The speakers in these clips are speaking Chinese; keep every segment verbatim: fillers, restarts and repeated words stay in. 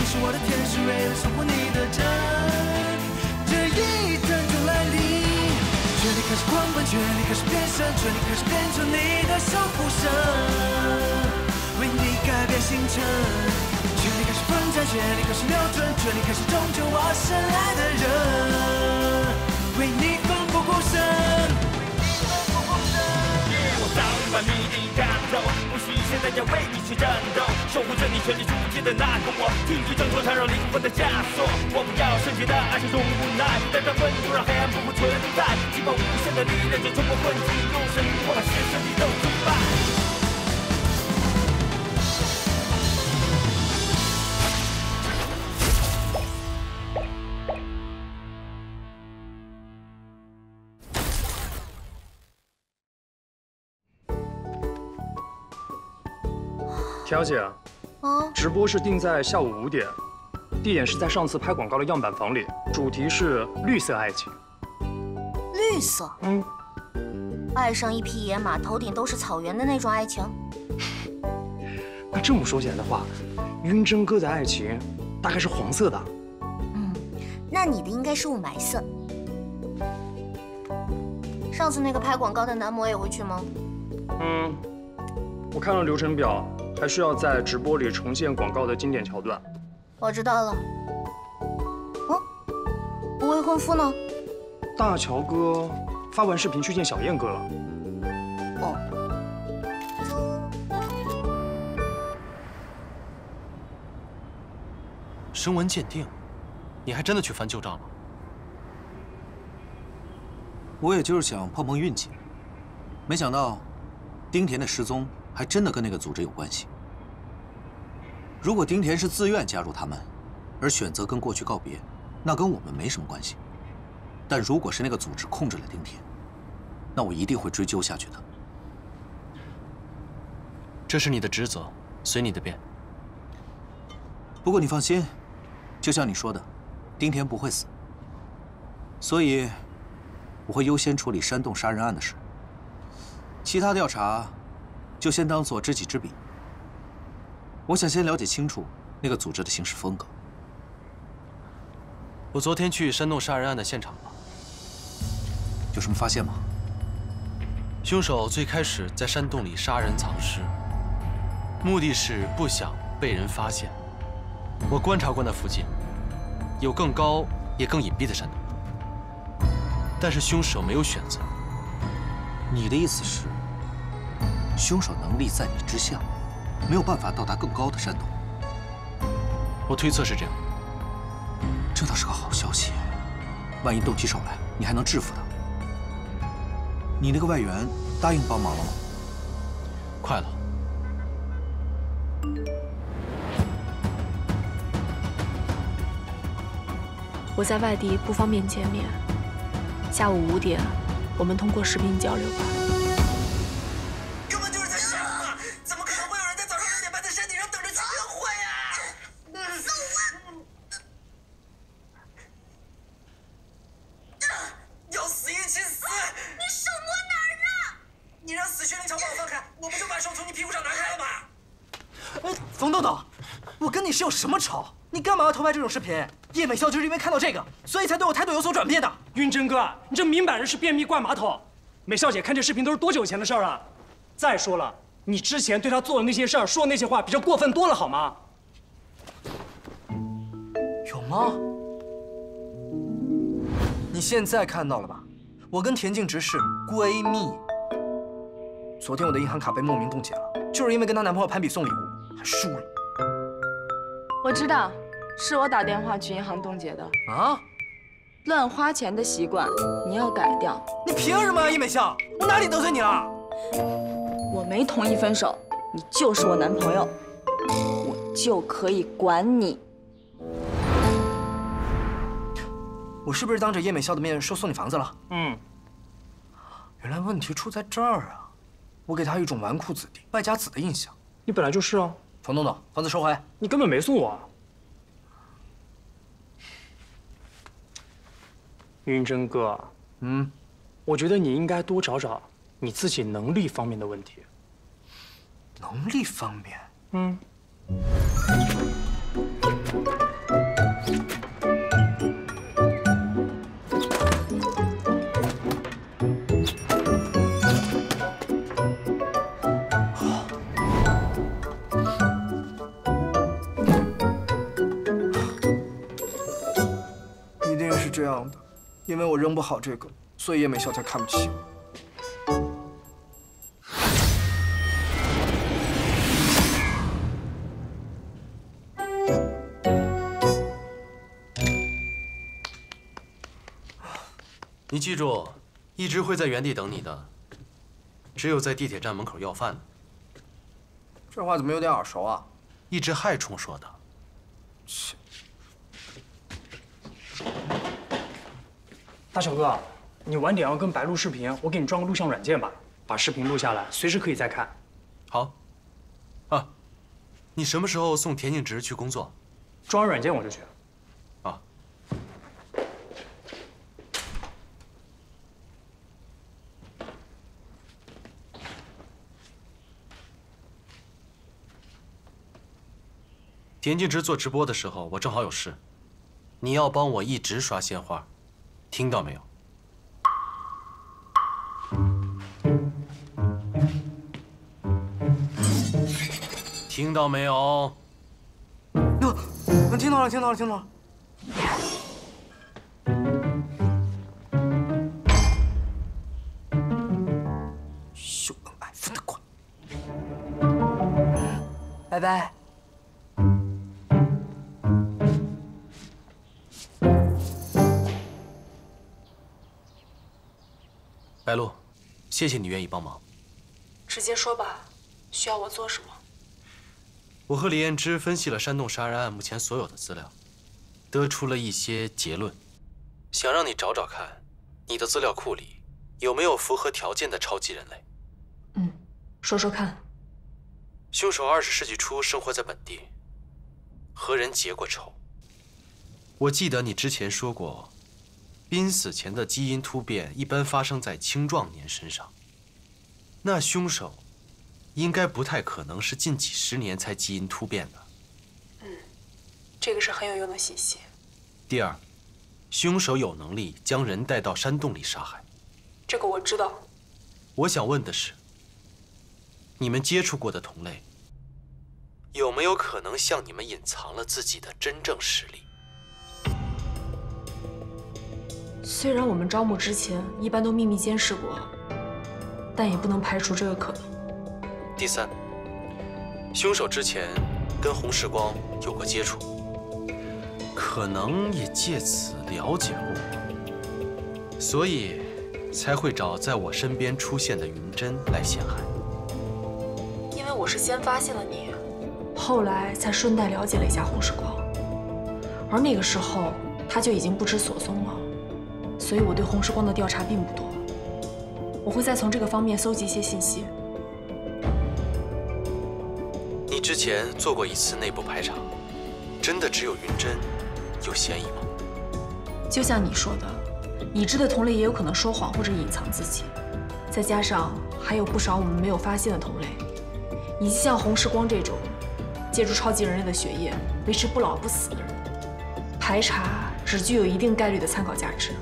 是我的天使，为了守护你的真。这一阵就来临，权力开始狂奔，权力开始变身，权力开始变成你的守护神，为你改变星辰。权力开始奋战，权力开始瞄准，权力开始拯救我深爱的人，为你奋不顾身。 我早已把谜底看透，不需现在要为你去战斗，守护着你权力出界的那个我，听取挣脱缠绕灵魂的枷锁。我不要圣洁的爱，是种无奈，带着温度让黑暗不复存在，激发无限的力量，就冲破困境，用神我把邪神力都击败。 田小姐， 啊， 直播是定在下午五点，地点是在上次拍广告的样板房里，主题是绿色爱情。 绿色？ 嗯， 爱上一匹野马，头顶都是草原的那种爱情？ 那这么说起来的话，晕针哥的爱情大概是黄色的。 嗯，那你的应该是雾霾色。上次那个拍广告的男模也会去吗？ 嗯，我看了流程表。还需要在直播里重现广告的经典桥段。 我知道了。哦，未婚夫呢？ 大乔哥发完视频去见小燕哥了。 哦。 声纹鉴定，你还真的去翻旧账了？ 我也就是想碰碰运气，没想到丁田的失踪还真的跟那个组织有关系。如果丁田是自愿加入他们，而选择跟过去告别，那跟我们没什么关系。但如果是那个组织控制了丁田，那我一定会追究下去的。 这是你的职责，随你的便。 不过你放心，就像你说的，丁田不会死，所以我会优先处理山洞杀人案的事，其他调查就先当做知己知彼。我想先了解清楚那个组织的行事风格。 我昨天去山洞杀人案的现场了， 有什么发现吗？ 凶手最开始在山洞里杀人藏尸，目的是不想被人发现。我观察过那附近，有更高也更隐蔽的山洞，但是凶手没有选择。 你的意思是，凶手能力在你之下？没有办法到达更高的山洞， 我推测是这样。 这倒是个好消息，万一动起手来，你还能制服他。你那个外援答应帮忙了吗？ 快了。 我在外地不方便见面，下午五点，我们通过视频交流吧。 是有什么仇？你干嘛要偷拍这种视频？叶美笑就是因为看到这个，所以才对我态度有所转变的。 晕针哥，你这明摆着是便秘灌马桶。美笑姐看这视频都是多久以前的事儿了？再说了，你之前对她做的那些事儿、说的那些话，比这过分多了，好吗？ 有吗？你现在看到了吧？我跟田静直是闺蜜。昨天我的银行卡被莫名冻结了，就是因为跟她男朋友攀比送礼物，还输了。 我知道，是我打电话去银行冻结的啊！ 乱花钱的习惯你要改掉。 你凭什么啊，叶美笑？我哪里得罪你了？ 我没同意分手，你就是我男朋友，我就可以管你。 我是不是当着叶美笑的面说送你房子了？ 嗯。 原来问题出在这儿啊！我给他一种纨绔子弟、败家子的印象。 你本来就是啊。 冯东东，房子收回。 你根本没送我。云真哥， 嗯， 我觉得你应该多找找你自己能力方面的问题。 能力方面？ 嗯。 这样的，因为我扔不好这个，所以叶美笑才看不起我。 你记住，一直会在原地等你的，只有在地铁站门口要饭的。 这话怎么有点耳熟啊？ 一只害虫说的。 切！ 大小哥，你晚点要跟白录视频，我给你装个录像软件吧，把视频录下来，随时可以再看。 好。啊，你什么时候送田径直去工作？ 装完软件我就去。 田径直做直播的时候，我正好有事，你要帮我一直刷鲜花，听到没有？听到没有？ 那，我听到了，听到了，听到了。秀恩爱分得快，拜拜。 白露，谢谢你愿意帮忙。 直接说吧，需要我做什么？ 我和李彦之分析了山洞杀人案目前所有的资料，得出了一些结论，想让你找找看，你的资料库里有没有符合条件的超级人类。 嗯，说说看。 凶手二十世纪初生活在本地，和人结过仇。我记得你之前说过。 濒死前的基因突变一般发生在青壮年身上，那凶手应该不太可能是近几十年才基因突变的。 嗯，这个是很有用的信息。 第二，凶手有能力将人带到山洞里杀害。 这个我知道。 我想问的是，你们接触过的同类，有没有可能向你们隐藏了自己的真正实力？ 虽然我们招募之前一般都秘密监视过，但也不能排除这个可能。 第三，凶手之前跟洪世光有过接触，可能也借此了解过我，所以才会找在我身边出现的云珍来陷害。 因为我是先发现了你，后来才顺带了解了一下洪世光，而那个时候他就已经不知所踪了。 所以我对洪世光的调查并不多，我会再从这个方面搜集一些信息。 你之前做过一次内部排查，真的只有云珍有嫌疑吗？ 就像你说的，已知的同类也有可能说谎或者隐藏自己，再加上还有不少我们没有发现的同类，以及像洪世光这种借助超级人类的血液维持不老不死的人，排查只具有一定概率的参考价值。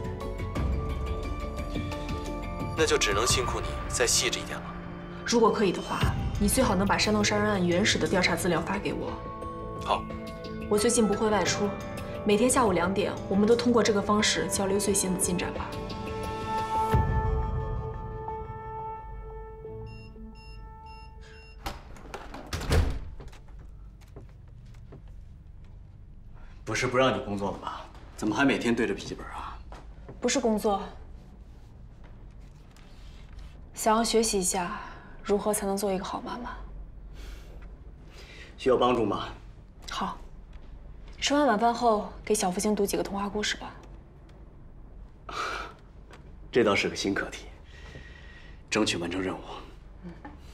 那就只能辛苦你再细致一点了。 如果可以的话，你最好能把山洞杀人案原始的调查资料发给我。 好。 我最近不会外出，每天下午两点，我们都通过这个方式交流最新的进展吧。 不是不让你工作了吧？怎么还每天对着笔记本啊？ 不是工作。 想要学习一下如何才能做一个好妈妈， 需要帮助吗？ 好，吃完晚饭后给小福星读几个童话故事吧。 这倒是个新课题，争取完成任务。嗯。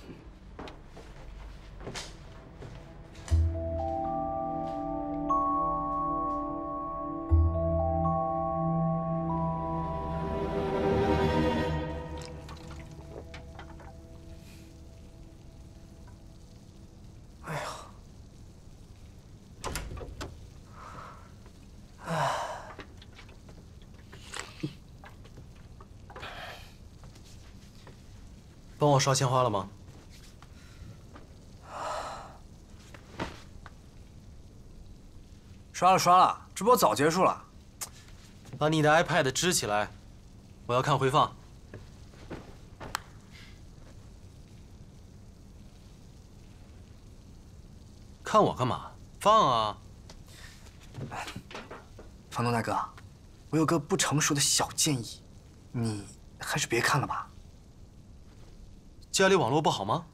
帮我刷鲜花了吗？ 刷了刷了，直播早结束了。 把你的 iPad 支起来，我要看回放。看我干嘛？放啊！ 房东大哥，我有个不成熟的小建议，你还是别看了吧。 家里网络不好吗？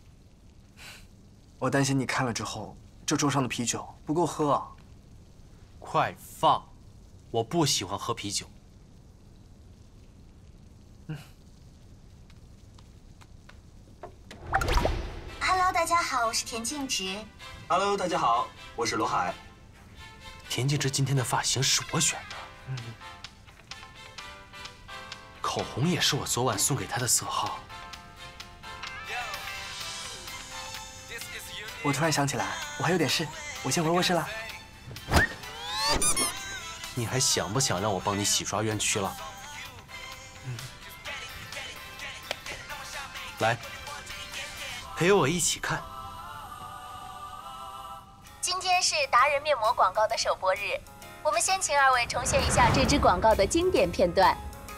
我担心你看了之后，这桌上的啤酒不够喝啊。 快放！我不喜欢喝啤酒。 嗯。Hello， 大家好，我是田静植。 Hello， 大家好，我是罗海。 田静植今天的发型是我选的，嗯，口红也是我昨晚送给她的色号。 我突然想起来，我还有点事，我先回卧室了。 你还想不想让我帮你洗刷冤屈了？嗯，来，陪我一起看。 今天是达人面膜广告的首播日，我们先请二位重现一下这支广告的经典片段。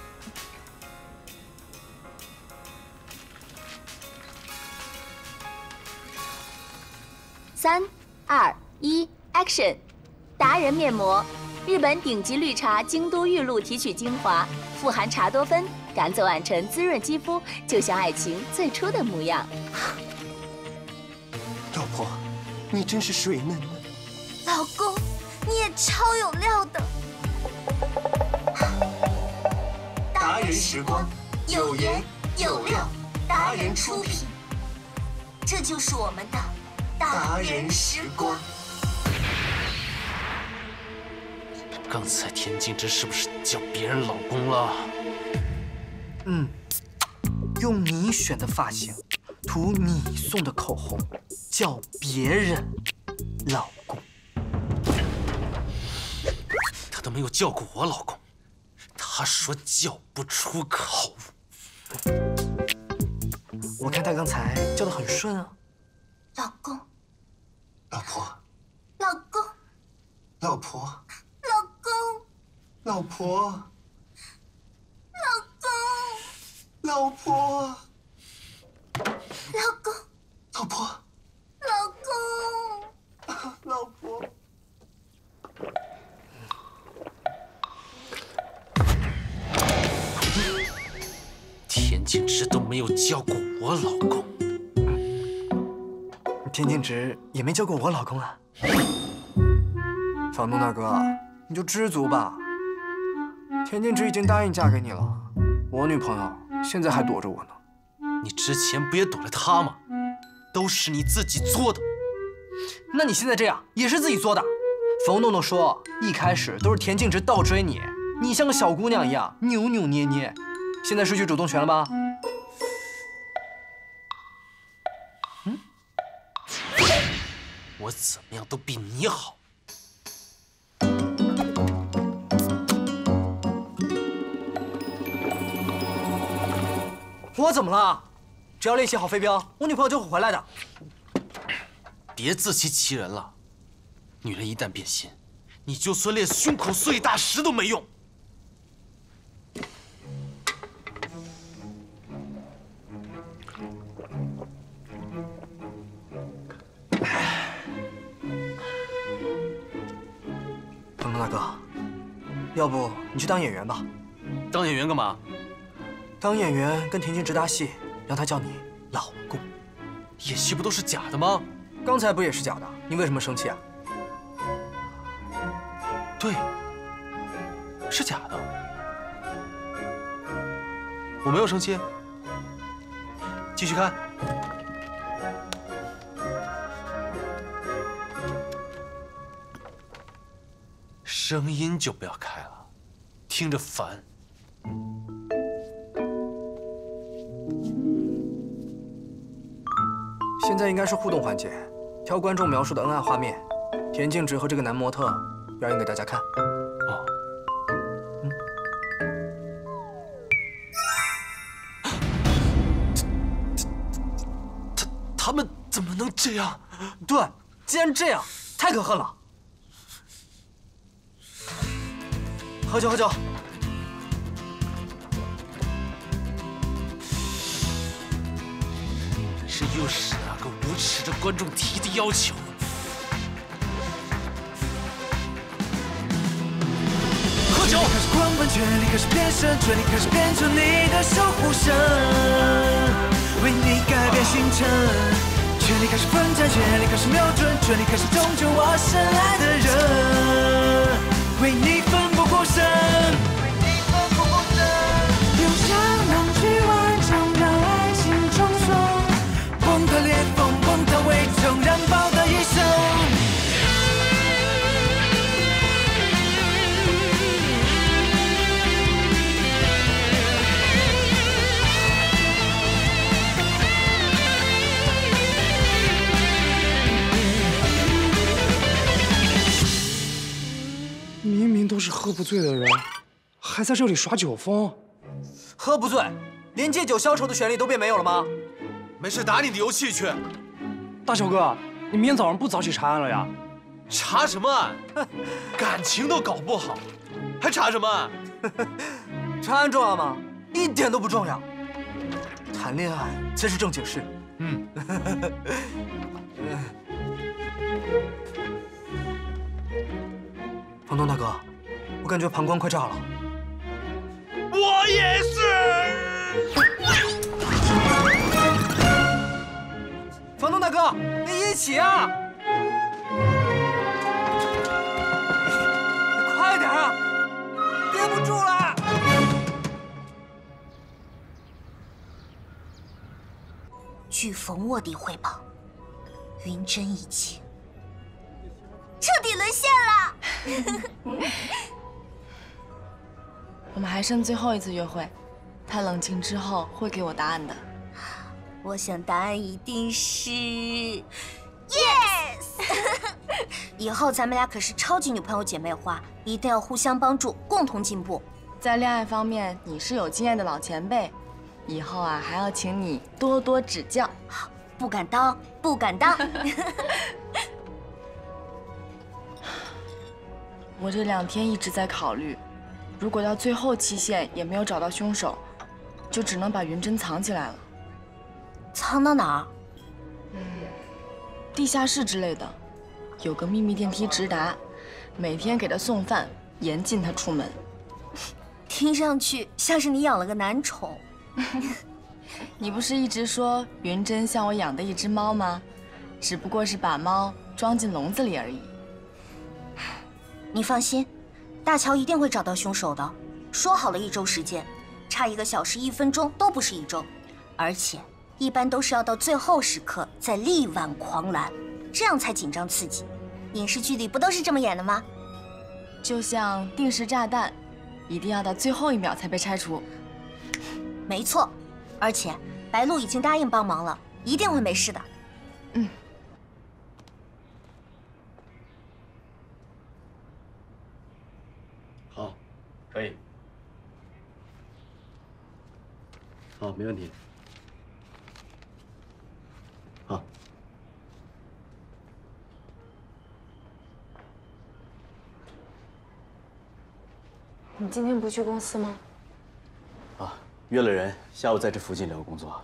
三、二、一 ，Action！ 达人面膜，日本顶级绿茶京都玉露提取精华，富含茶多酚，赶走暗沉，滋润肌肤，就像爱情最初的模样。 老婆，你真是水嫩嫩。 老公，你也超有料的。 达人时光，有颜有料，达人出品。 这就是我们的达人时光。 刚才田静植是不是叫别人老公了？ 嗯，用你选的发型，涂你送的口红，叫别人老公。 他都没有叫过我老公，他说叫不出口。 我看他刚才叫得很顺啊。 老公， 老婆， 老公， 老婆， 老公， 老婆， 老公， 老婆， 老公， 老婆， 老公， 老婆。 田静植都没有叫过我老公。 田静植也没叫过我老公啊。房东大哥，你就知足吧。田静植已经答应嫁给你了，我女朋友现在还躲着我呢。 你之前不也躲着她吗？都是你自己作的。 那你现在这样也是自己作的。冯诺诺说，一开始都是田静植倒追你，你像个小姑娘一样扭扭捏捏，现在失去主动权了吧？ 嗯，我怎么样都比你好。 我怎么了？只要练习好飞镖，我女朋友就会回来的。 别自欺欺人了，女人一旦变心，你就算练胸口碎大石都没用。 鹏鹏大哥，要不你去当演员吧？ 当演员干嘛？ 当演员跟田静植搭戏，让她叫你老公。 演戏不都是假的吗？ 刚才不也是假的？你为什么生气啊？ 对，是假的。我没有生气。继续看。声音就不要开了，听着烦。 现在应该是互动环节，挑观众描述的恩爱画面，田静植和这个男模特表演给大家看。 哦， 嗯， 他他们怎么能这样？ 对，既然这样，太可恨了。 喝酒喝酒。 这又是哪个无耻的观众提的要求？喝酒！ 开始狂奔，全力开始变身，全力开始变成你的守护神，为你改变星辰。全力开始奋战，全力开始瞄准，全力开始拯救我深爱的人，为你奋不顾身，为你奋不顾身，用向往去完成，让爱情重生，崩塌裂缝，崩塌围城，燃爆的一生。 明明都是喝不醉的人，还在这里耍酒疯。 喝不醉，连借酒消愁的权利都变没有了吗？ 没事，打你的游戏去。 大小哥，你明天早上不早起查案了呀？ 查什么案？感情都搞不好，还查什么案？ 查案重要吗？一点都不重要。谈恋爱才是正经事。嗯。房东大哥，我感觉膀胱快炸了。 我也是。 房东大哥，你一起啊！你快点啊！憋不住了。 据冯卧底汇报，云珍已经彻底沦陷了。 我们还剩最后一次约会，他冷静之后会给我答案的。 我想答案一定是 yes。以后咱们俩可是超级女朋友姐妹花，一定要互相帮助，共同进步。 在恋爱方面，你是有经验的老前辈，以后啊还要请你多多指教。 不敢当，不敢当。 我这两天一直在考虑，如果到最后期限也没有找到凶手，就只能把云珍藏起来了。 藏到哪儿？ 嗯，地下室之类的，有个秘密电梯直达，每天给他送饭，严禁他出门。 听上去像是你养了个男宠。 你不是一直说云珍像我养的一只猫吗？只不过是把猫装进笼子里而已。 你放心，大乔一定会找到凶手的。说好了一周时间，差一个小时一分钟都不是一周，而且一般都是要到最后时刻再力挽狂澜，这样才紧张刺激。影视剧里不都是这么演的吗？ 就像定时炸弹，一定要到最后一秒才被拆除。 没错，而且白鹿已经答应帮忙了，一定会没事的。 嗯。 好，可以。好，没问题。好。 你今天不去公司吗？ 啊，约了人，下午在这附近聊工作。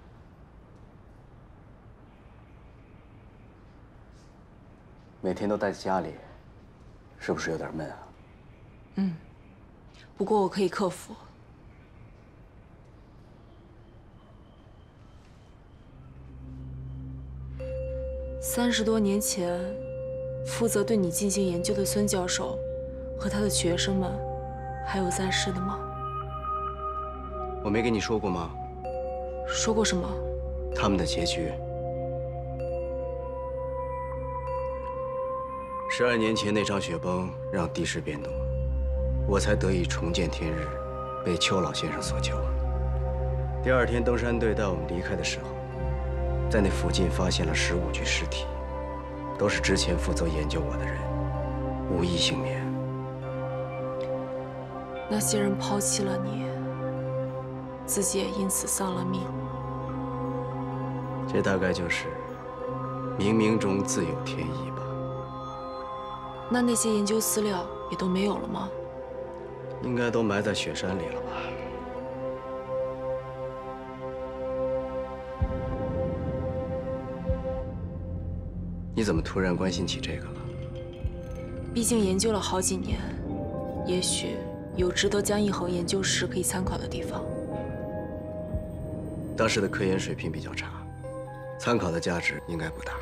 每天都待在家里，是不是有点闷啊？ 嗯，不过我可以克服。三十多年前，负责对你进行研究的孙教授和他的学生们，还有在世的吗？ 我没跟你说过吗？ 说过什么？ 他们的结局。十二年前那场雪崩让地势变动，我才得以重见天日，被邱老先生所救。第二天登山队带我们离开的时候，在那附近发现了十五具尸体，都是之前负责研究我的人，无一幸免。 那些人抛弃了你，自己也因此丧了命。 这大概就是冥冥中自有天意吧。 那那些研究资料也都没有了吗？ 应该都埋在雪山里了吧？你怎么突然关心起这个了？ 毕竟研究了好几年，也许有值得江一恒研究室可以参考的地方。 当时的科研水平比较差，参考的价值应该不大。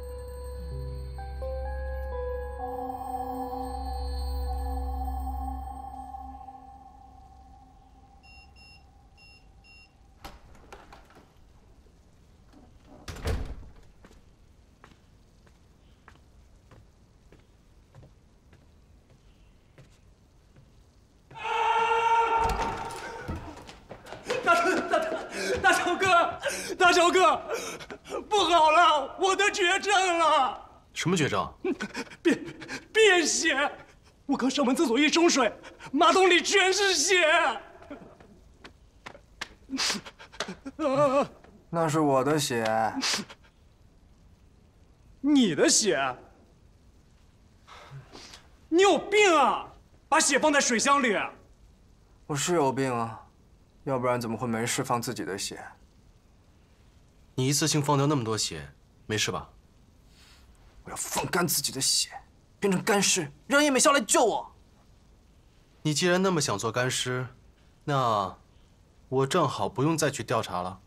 大小哥，大小哥，不好了，我得绝症了！ 什么绝症？ 便便血！我刚上完厕所一冲水，马桶里全是血。 那是我的血。 你的血？你有病啊！把血放在水箱里。 我是有病啊。 要不然怎么会没事放自己的血？ 你一次性放掉那么多血，没事吧？ 我要放干自己的血，变成干尸，让叶美笑来救我。 你既然那么想做干尸，那我正好不用再去调查了。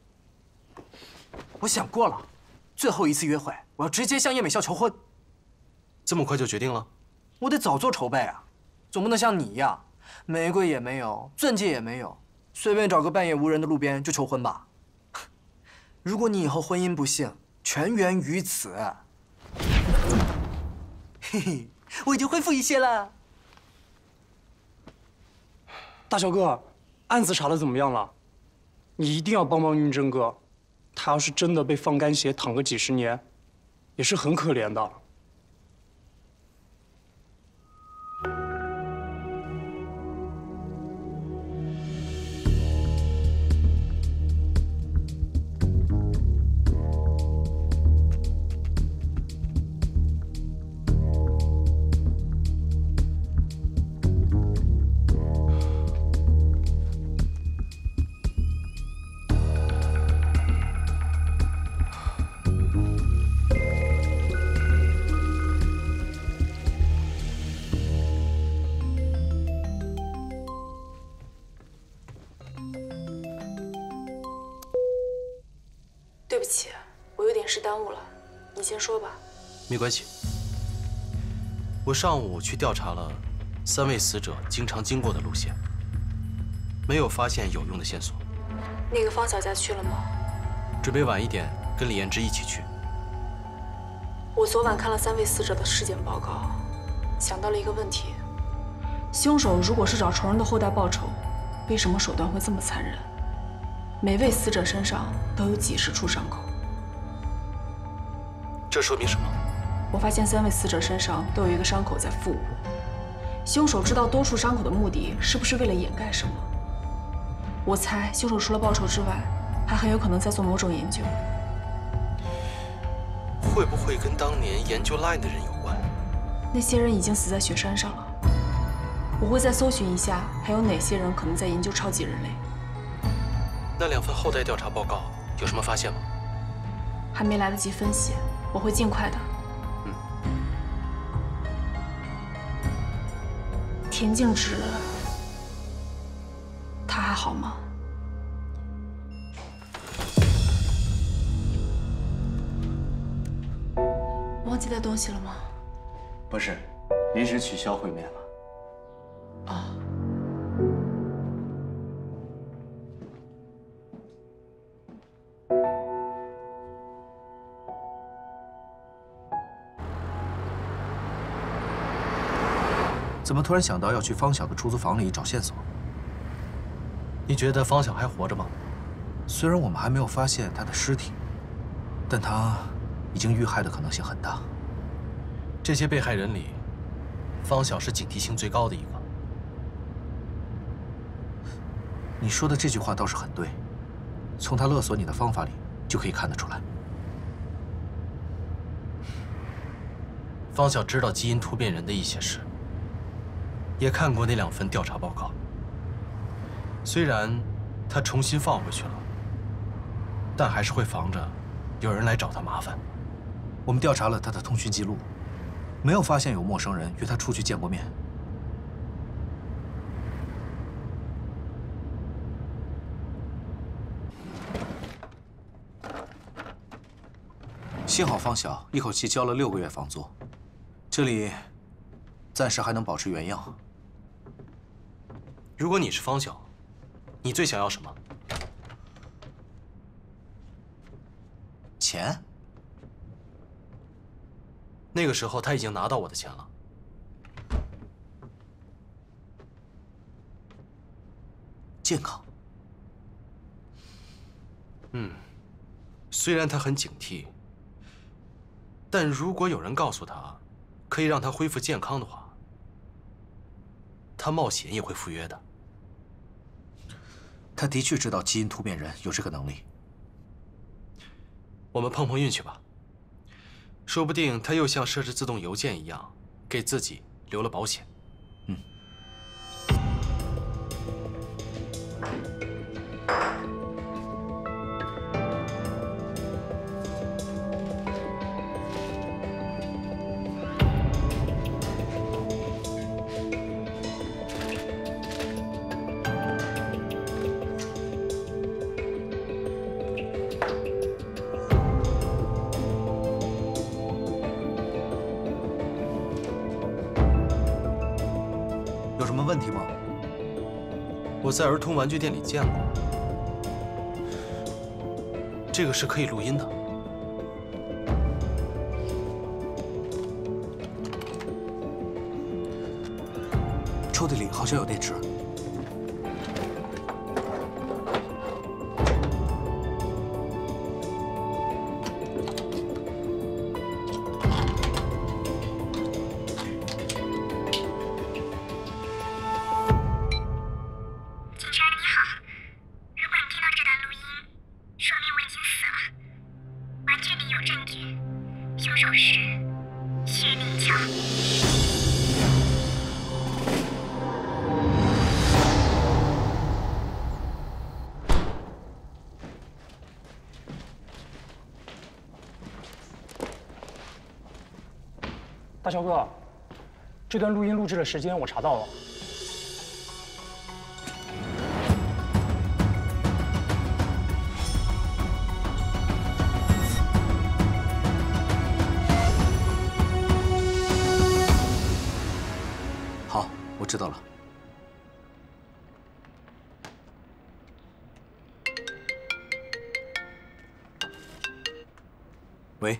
我想过了，最后一次约会，我要直接向叶美笑求婚。 这么快就决定了？ 我得早做筹备啊，总不能像你一样，玫瑰也没有，钻戒也没有。 随便找个半夜无人的路边就求婚吧。如果你以后婚姻不幸，全源于此。嘿嘿，我已经恢复一些了。 大小哥，案子查的怎么样了？你一定要帮帮运真哥，他要是真的被放干血躺个几十年，也是很可怜的。 对不起，我有点事耽误了，你先说吧。 没关系。我上午去调查了三位死者经常经过的路线，没有发现有用的线索。 那个方小家去了吗？ 准备晚一点跟李彦之一起去。 我昨晚看了三位死者的尸检报告，想到了一个问题：凶手如果是找仇人的后代报仇，为什么手段会这么残忍？ 每位死者身上都有几十处伤口， 这说明什么？ 我发现三位死者身上都有一个伤口在腹部，凶手知道多处伤口的目的是不是为了掩盖什么？我猜凶手除了报仇之外，还很有可能在做某种研究。 会不会跟当年研究 Line 的人有关？ 那些人已经死在雪山上了，我会再搜寻一下，还有哪些人可能在研究超级人类。 那两份后代调查报告有什么发现吗？ 还没来得及分析，我会尽快的。 嗯。 田径之，他还好吗？忘记带东西了吗？ 不是，临时取消会面了。 哦。 怎么突然想到要去方晓的出租房里找线索？ 你觉得方晓还活着吗？ 虽然我们还没有发现她的尸体，但她已经遇害的可能性很大。 这些被害人里，方晓是警惕性最高的一个。 你说的这句话倒是很对，从她勒索你的方法里就可以看得出来。 方晓知道基因突变人的一些事。 也看过那两份调查报告。虽然他重新放回去了，但还是会防着有人来找他麻烦。 我们调查了他的通讯记录，没有发现有陌生人约他出去见过面。幸好方晓一口气交了六个月房租，这里暂时还能保持原样。 如果你是方晓，你最想要什么？ 钱？ 那个时候他已经拿到我的钱了。 健康。 嗯，虽然他很警惕，但如果有人告诉他可以让他恢复健康的话，他冒险也会赴约的。 他的确知道基因突变人有这个能力。 我们碰碰运气吧，说不定他又像设置自动邮件一样，给自己留了保险。 嗯。有什么问题吗？ 我在儿童玩具店里见过，这个是可以录音的。 抽屉里好像有电池。 大乔哥，这段录音录制的时间我查到了。 好，我知道了。喂。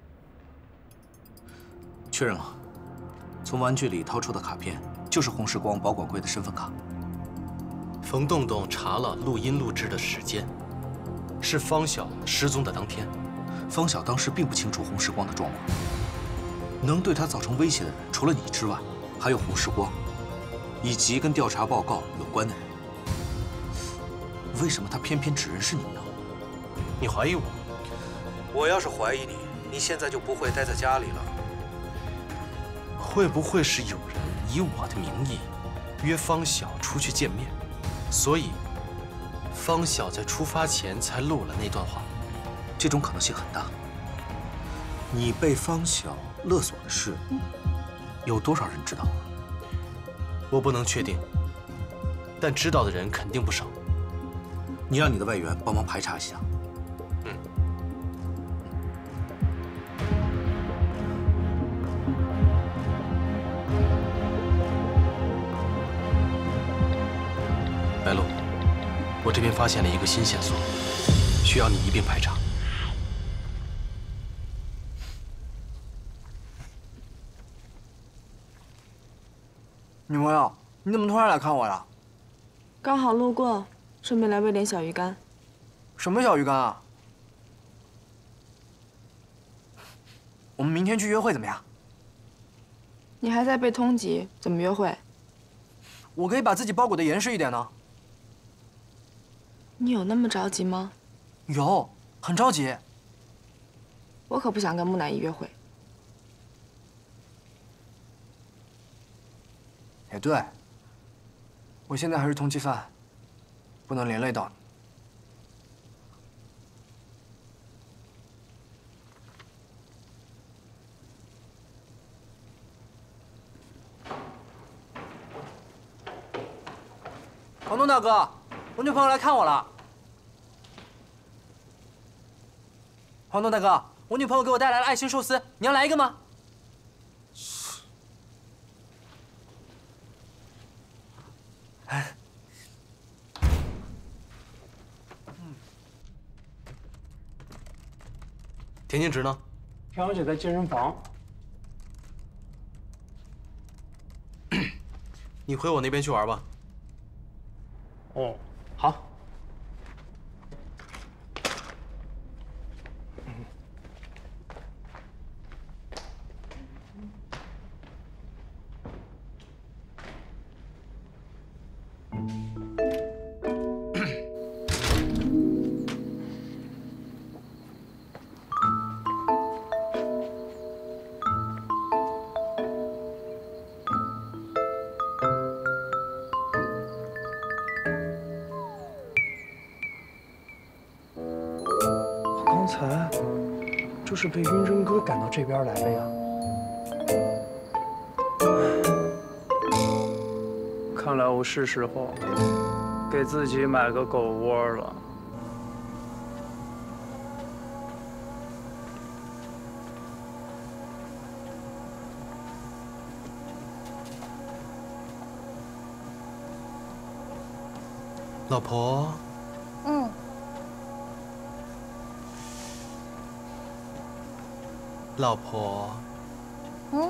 确认了，从玩具里掏出的卡片就是红时光保管柜的身份卡。 冯洞洞查了录音录制的时间，是方晓失踪的当天。 方晓当时并不清楚红时光的状况，能对他造成威胁的人，除了你之外，还有红时光，以及跟调查报告有关的人。为什么他偏偏指认是你呢？ 你怀疑我？ 我要是怀疑你，你现在就不会待在家里了。 会不会是有人以我的名义约方晓出去见面，所以方晓在出发前才录了那段话？ 这种可能性很大。你被方晓勒索的事，有多少人知道？ 我不能确定，但知道的人肯定不少。 你让你的外援帮忙排查一下。 嗯。白露，我这边发现了一个新线索，需要你一并排查。 女朋友，你怎么突然来看我呀？ 刚好路过，顺便来喂点小鱼干。 什么小鱼干啊？我们明天去约会怎么样？ 你还在背通缉，怎么约会？ 我可以把自己包裹的严实一点呢。 你有那么着急吗？ 有，很着急。 我可不想跟木乃伊约会。 也对，我现在还是通缉犯，不能连累到你。黄东大哥，我女朋友来看我了。黄东大哥，我女朋友给我带来了爱心寿司，你要来一个吗？ 田静直呢？ 田小姐在健身房。 你回我那边去玩吧。 哦，好。刚才就是被晕针哥赶到这边来的呀。看来我是时候给自己买个狗窝了。 老婆。 嗯。 老婆。 嗯。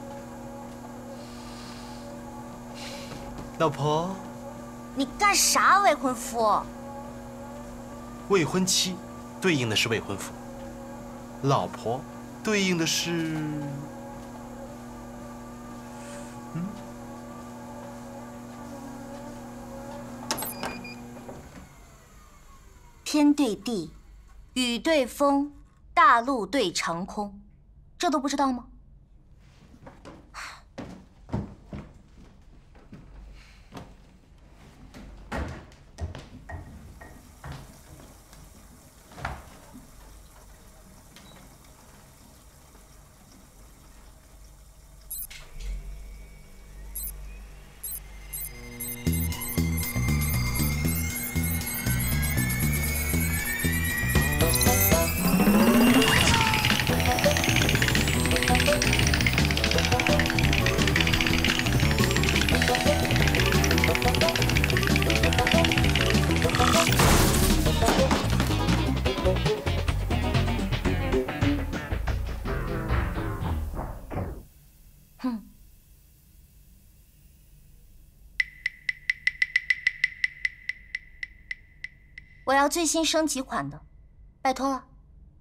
老婆。 你干啥，未婚夫？ 未婚妻对应的是未婚夫，老婆对应的是……嗯。 天对地，雨对风，大陆对长空，这都不知道吗？我要最新升级款的，拜托了。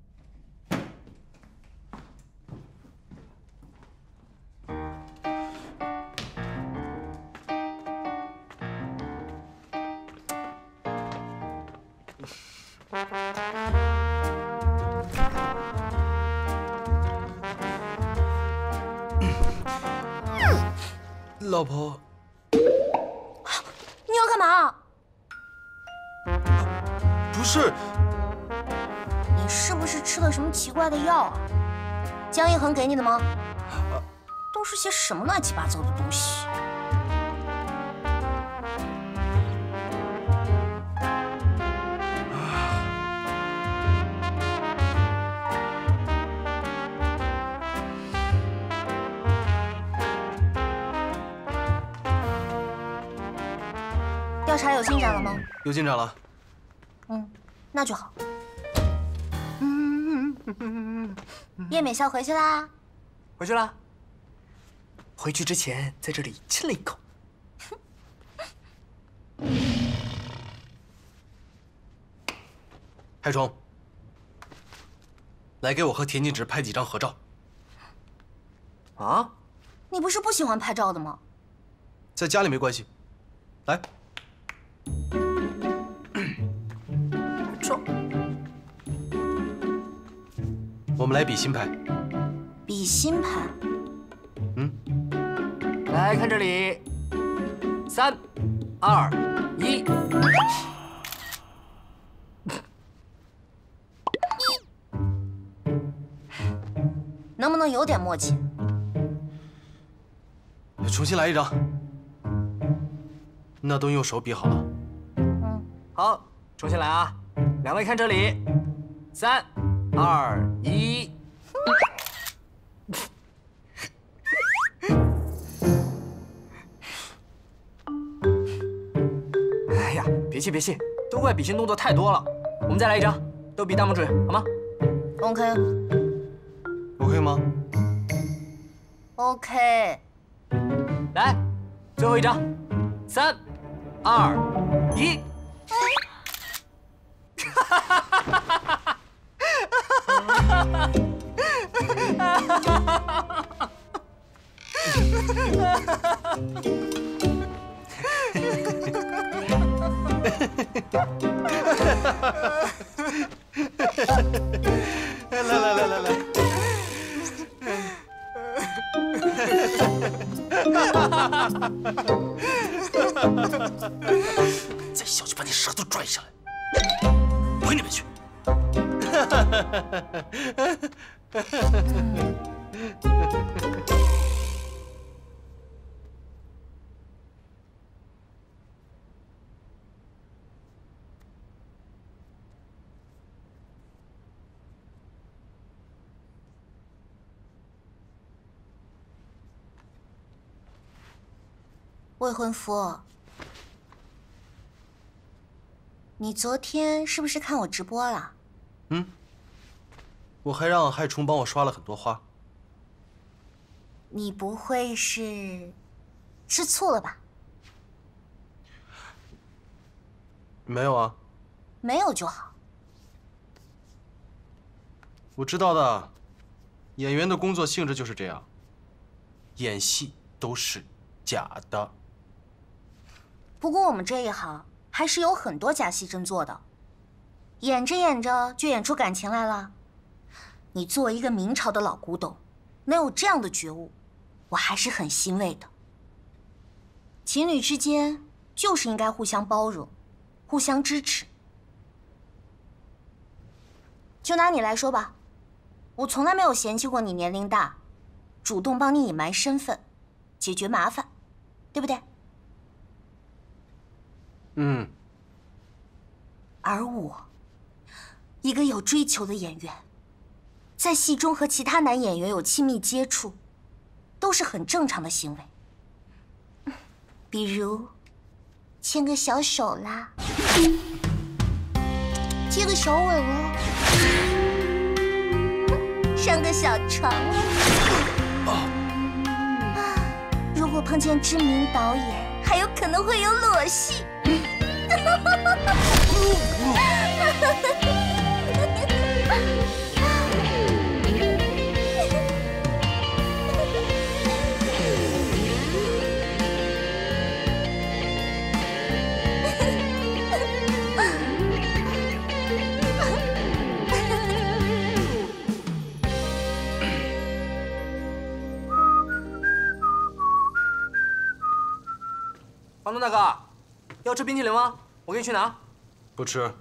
老婆， 你要干嘛？ 不是， 你是不是吃了什么奇怪的药啊？江一恒给你的吗？都是些什么乱七八糟的东西？调查有进展了吗？ 有进展了。 嗯，那就好。叶美笑回去啦？ 回去啦。回去之前在这里亲了一口。 海冲，来给我和田静直拍几张合照。 啊？ 你不是不喜欢拍照的吗？ 在家里没关系。来。 照。 我们来比心拍。 比心拍。 嗯。 来看这里。 三、二、一。 能不能有点默契？ 重新来一张。那都用手比好了。 嗯， 好，重新来啊！两位看这里，三、二、一。哎呀，别气别气，都怪比心动作太多了。我们再来一张，都比大拇指，好吗 ？OK。 OK 吗 ？OK。 来，最后一张，三、二、一。哈哈哈哈哈哈！ 来来来来来。再笑就把你舌头拽下来，回里面去。 未婚夫，你昨天是不是看我直播了？ 嗯，我还让害虫帮我刷了很多花。 你不会是吃醋了吧？ 没有啊。 没有就好。 我知道的，演员的工作性质就是这样，演戏都是假的。 不过我们这一行还是有很多假戏真做的，演着演着就演出感情来了。你作为一个明朝的老古董，能有这样的觉悟，我还是很欣慰的。情侣之间就是应该互相包容，互相支持。就拿你来说吧，我从来没有嫌弃过你年龄大，主动帮你隐瞒身份，解决麻烦，对不对？ 嗯。 而我，一个有追求的演员，在戏中和其他男演员有亲密接触，都是很正常的行为。比如，牵个小手啦，接个小吻啦，上个小床啦。如果碰见知名导演，还有可能会有裸戏。 房东大哥，要吃冰淇淋吗？我给你去拿。 不吃。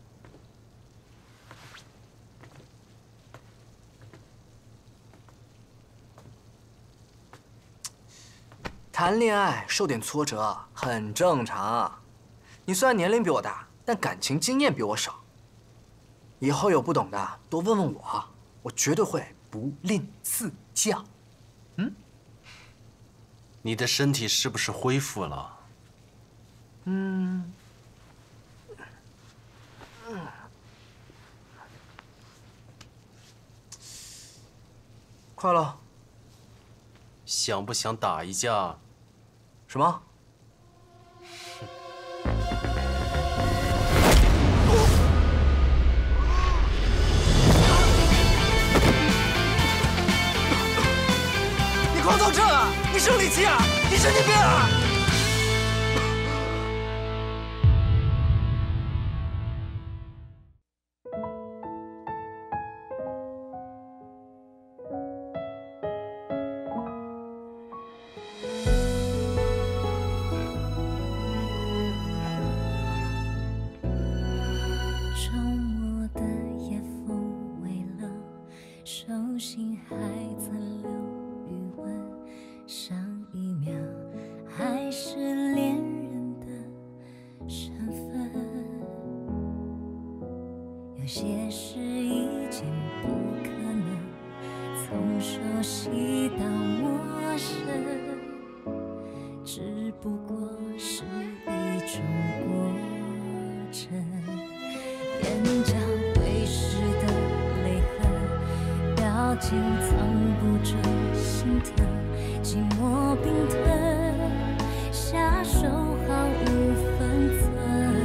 谈恋爱受点挫折很正常。你虽然年龄比我大，但感情经验比我少。以后有不懂的多问问我，我绝对会不吝赐教。嗯？ 你的身体是不是恢复了？ 嗯。快了。 想不想打一架？ 什么？你狂躁症啊！你生理期啊！你神经病啊！ 上一秒还是恋人的身份，有些事已经不可能从熟悉到陌生，只不过是一种过程。眼角挥湿的泪痕，表情藏不住心疼，寂寞冰吞，下手毫无分寸。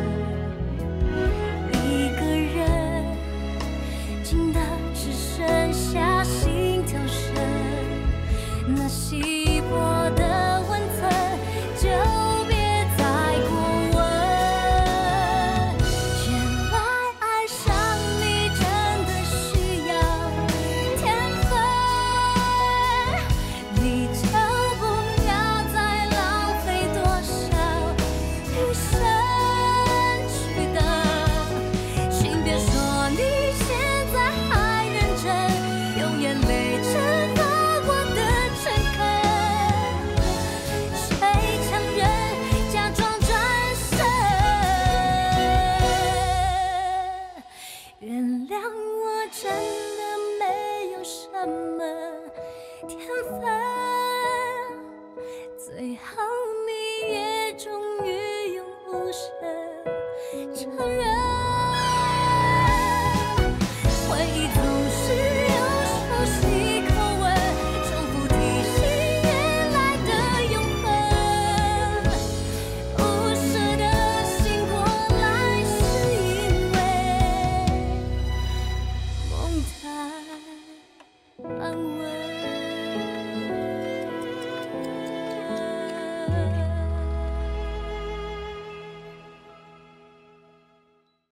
一个人静的只剩下心跳声，那稀薄的